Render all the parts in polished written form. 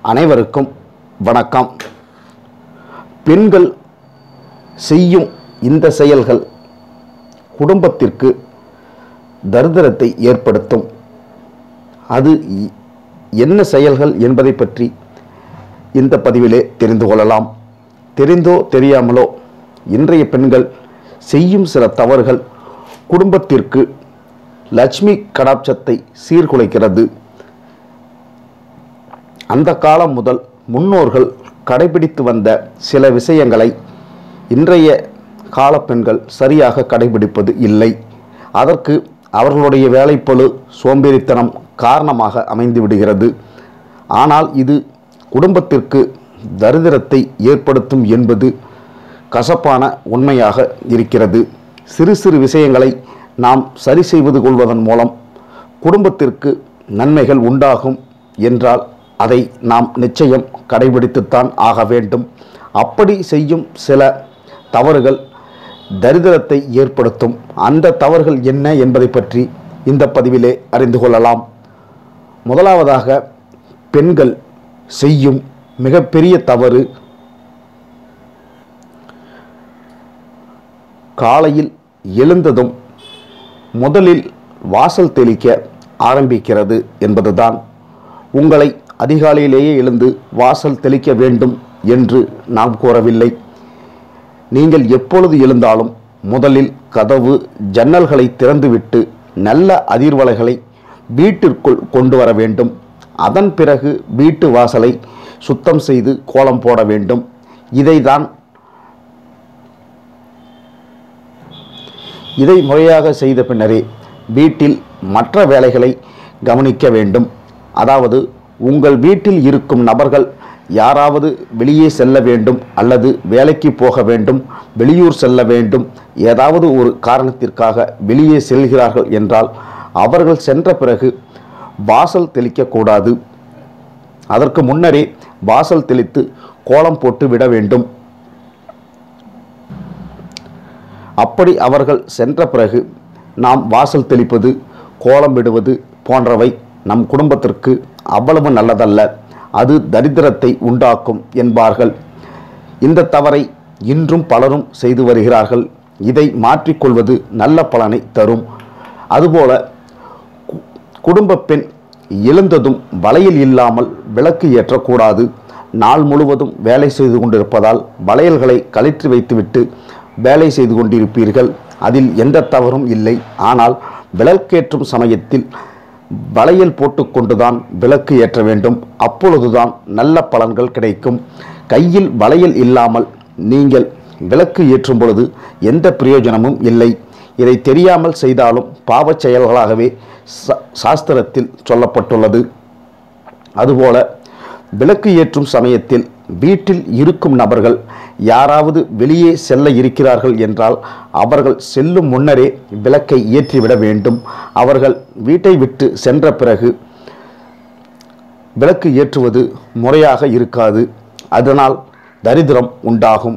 அனைவருக்கும் வணக்கம். பெண்கள் செய்யும் இந்த செயல்கள் குடும்பத்திற்கு தரித்திரத்தை ஏற்படுத்தும். அது என்ன செயல்கள் என்பதை பற்றி இந்த பதிவிலே தெரிந்து கொள்ளலாம். தெரிந்தோ தெரியாமலோ இன்றைய பெண்கள் செய்யும் சில தவறுகள் குடும்பத்திற்கு லட்சுமி கடாட்சத்தை சீர்குலைக்கிறது. அந்த காலம் முதல் முன்னோர்கள் கடைபிடித்து வந்த சில விஷயங்களை இன்றைய கால பெண்கள் சரியாக கடைபிடிப்பது இல்லை. அதற்கு அவர்களுடைய வேலைப்பளு, சோம்பேறித்தனம் காரணமாக அமைந்து விடுகிறது. ஆனால் இது குடும்பத்திற்கு தரித்திரத்தை ஏற்படுத்தும் என்பது கசப்பான உண்மையாக இருக்கிறது. சிறு சிறு விஷயங்களை நாம் சரி செய்து கொள்வதன் மூலம் குடும்பத்திற்கு நன்மைகள் உண்டாகும் என்றால் அதை நாம் நிச்சயம் கடைபிடித்துத்தான் ஆக வேண்டும். அப்படி செய்யும் சில தவறுகள் தரித்திரத்தை ஏற்படுத்தும். அந்த தவறுகள் என்ன என்பதை பற்றி இந்த பதிவிலே அறிந்து கொள்ளலாம். முதலாவதாக, பெண்கள் செய்யும் மிகப்பெரிய தவறு காலையில் எழுந்ததும் முதலில் வாசல் தெளிக்க ஆரம்பிக்கிறது என்பதுதான். உங்களை அதிகாலையிலேயே எழுந்து வாசல் தெளிக்க வேண்டும் என்று நாம் கூறவில்லை. நீங்கள் எப்பொழுது எழுந்தாலும் முதலில் கதவு, ஜன்னல்களை திறந்துவிட்டு நல்ல அதிர்வலைகளை வீட்டிற்குள் கொண்டு வர வேண்டும். அதன் பிறகு வீட்டு வாசலை சுத்தம் செய்து கோலம் போட வேண்டும். இதை முறையாக செய்த பின்னரே வீட்டில் மற்ற வேலைகளை கவனிக்க வேண்டும். அதாவது, உங்கள் வீட்டில் இருக்கும் நபர்கள் யாராவது வெளியே செல்ல வேண்டும் அல்லது வேலைக்கு போக வேண்டும், வெளியூர் செல்ல வேண்டும், ஏதாவது ஒரு காரணத்திற்காக வெளியே செல்கிறார்கள் என்றால் அவர்கள் சென்ற பிறகு வாசல் தெளிக்கக்கூடாது. அதற்கு முன்னரே வாசல் தெளித்து கோலம் போட்டு விட வேண்டும். அப்படி அவர்கள் சென்ற பிறகு நாம் வாசல் தெளிப்பது, கோலம் விடுவது போன்றவை நம் குடும்பத்திற்கு அவ்வளவு நல்லதல்ல. அது தரித்திரத்தை உண்டாக்கும் என்பார்கள். இந்த தவறை இன்றும் பலரும் செய்து வருகிறார்கள். இதை மாற்றிக்கொள்வது நல்ல பலனை தரும். அதுபோல குடும்ப பெண் எழுந்ததும் வளையல் இல்லாமல் விளக்கு ஏற்றக்கூடாது. நாள் முழுவதும் வேலை செய்து கொண்டிருப்பதால் வளையல்களை கழற்றி வைத்துவிட்டு வேலை செய்து கொண்டிருப்பீர்கள். அதில் எந்த தவறும் இல்லை. ஆனால் விளக்கேற்றும் சமயத்தில் வளையல் போட்டுக்கொண்டுதான் விளக்கு ஏற்ற வேண்டும். அப்பொழுதுதான் நல்ல பலன்கள் கிடைக்கும். கையில் வளையல் இல்லாமல் நீங்கள் விளக்கு ஏற்றும் பொழுது எந்த பிரயோஜனமும் இல்லை. இதை தெரியாமல் செய்தாலும் பாவச் செயல்களாகவே சாஸ்திரத்தில் சொல்லப்பட்டுள்ளது. அதுபோல விளக்கு ஏற்றும் சமயத்தில் வீட்டில் இருக்கும் நபர்கள் யாராவது வெளியே செல்ல இருக்கிறார்கள் என்றால் அவர்கள் செல்லும் முன்னரே விளக்கை ஏற்றிவிட வேண்டும். அவர்கள் வீட்டை விட்டு சென்ற பிறகு விளக்கு ஏற்றுவது முறையாக இருக்காது. அதனால் தரித்திரம் உண்டாகும்.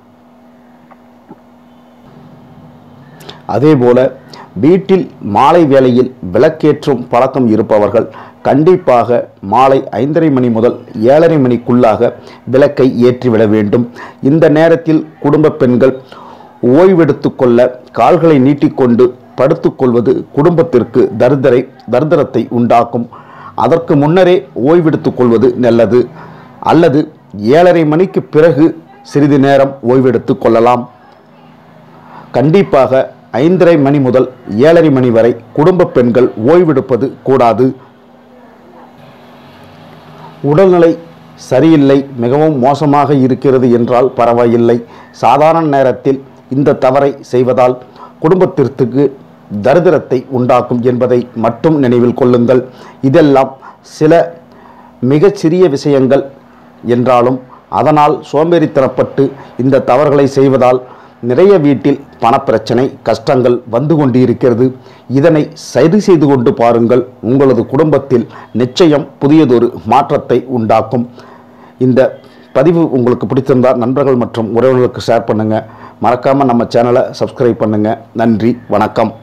அதேபோல வீட்டில் மாலை வேளையில் விளக்கேற்றும் பழக்கம் இருப்பவர்கள் கண்டிப்பாக மாலை 5:30 மணி முதல் 7:30 மணிக்குள்ளாக விளக்கை ஏற்றிவிட வேண்டும். இந்த நேரத்தில் குடும்ப பெண்கள் ஓய்வெடுத்து கொள்ள கால்களை நீட்டிக்கொண்டு படுத்துக்கொள்வது குடும்பத்திற்கு தரித்திரத்தை உண்டாக்கும். அதற்கு முன்னரே ஓய்வெடுத்து கொள்வது நல்லது. அல்லது 7:30 மணிக்கு பிறகு சிறிது நேரம் ஓய்வெடுத்து கொள்ளலாம். கண்டிப்பாக 5:30 மணி முதல் 7:30 மணி வரை குடும்ப பெண்கள் ஓய்வெடுப்பது கூடாது. உடல்நிலை சரியில்லை, மிகவும் மோசமாக இருக்கிறது என்றால் பரவாயில்லை. சாதாரண நேரத்தில் இந்த தவறை செய்வதால் குடும்பத்திற்கு தரித்திரத்தை உண்டாக்கும் என்பதை மட்டும் நினைவில் கொள்ளுங்கள். இதெல்லாம் சில மிகச்சிறிய விஷயங்கள் என்றாலும் அதனால் சோம்பேறித்தனப்பட்டு இந்த தவறுகளை செய்வதால் நிறைய வீட்டில் பணப்பிரச்சனை, கஷ்டங்கள் வந்து கொண்டு இருக்கிறது. இதனை சரி செய்து கொண்டு பாருங்கள். உங்களது குடும்பத்தில் நிச்சயம் புதியதொரு மாற்றத்தை உண்டாக்கும். இந்த பதிவு உங்களுக்கு பிடித்திருந்தால் நண்பர்கள் மற்றும் உறவினர்களுக்கு ஷேர் பண்ணுங்கள். மறக்காமல் நம்ம சேனலை சப்ஸ்கிரைப் பண்ணுங்கள். நன்றி, வணக்கம்.